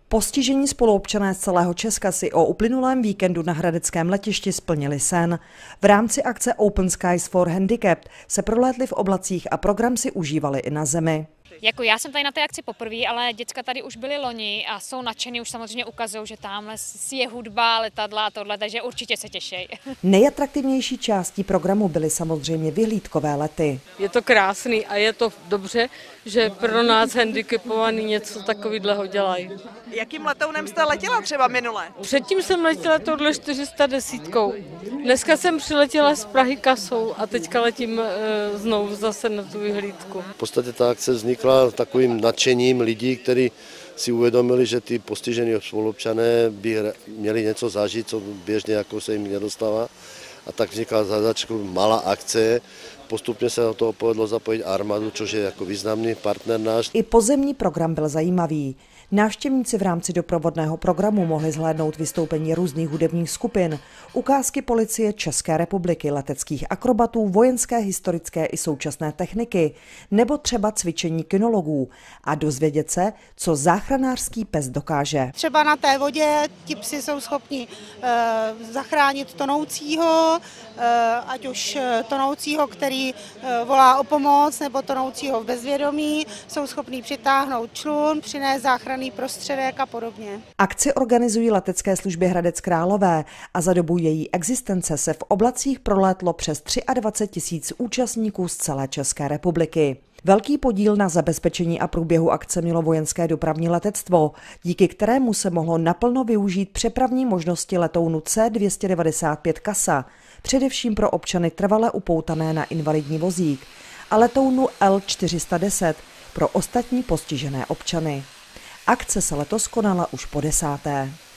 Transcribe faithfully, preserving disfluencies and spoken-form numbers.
Postižení spoluobčané z celého Česka si o uplynulém víkendu na hradeckém letišti splnili sen. V rámci akce Open Skies for Handicapped se prolétli v oblacích a program si užívali i na zemi. Jako já jsem tady na té akci poprvé, ale děcka tady už byly loni a jsou nadšený, už samozřejmě ukazují, že tamhle je hudba, letadla a tohle, takže určitě se těší. Nejatraktivnější částí programu byly samozřejmě vyhlídkové lety. Je to krásný a je to dobře, že pro nás handicapovaný něco takového dělají. Jakým letounem jste letěla třeba minule? Předtím jsem letěla touhle čtyři sta deset. Dneska jsem přiletěla z Prahy kasou a teďka letím e, znovu zase na tu vyhlídku. V podstatě ta akce vznikla takovým nadšením lidí, kteří si uvědomili, že ty postižení spoluobčané by měli něco zažít, co běžně jako se jim nedostává. A tak vznikla za začátku malá akce. Postupně se do toho povedlo zapojit armádu, což je jako významný partner náš. I pozemní program byl zajímavý. Návštěvníci v rámci doprovodného programu mohli zhlédnout vystoupení různých hudebních skupin, ukázky policie České republiky, leteckých akrobatů, vojenské, historické i současné techniky, nebo třeba cvičení kinologů a dozvědět se, co záchranářský pes dokáže. Třeba na té vodě ti psi jsou schopni e, zachránit tonoucího, e, ať už tonoucího, který e, volá o pomoc, nebo tonoucího v bezvědomí, jsou schopní přitáhnout člun, přinést záchranný prostředek a podobně. Akci organizují letecké služby Hradec Králové a za dobu její existence se v oblacích prolétlo přes dvacet tři tisíc účastníků z celé České republiky. Velký podíl na zabezpečení a průběhu akce mělo vojenské dopravní letectvo, díky kterému se mohlo naplno využít přepravní možnosti letounu C dvě stě devadesát pět Casa, především pro občany trvale upoutané na invalidní vozík, a letounu L čtyři sta deset pro ostatní postižené občany. Akce se letos konala už po desáté.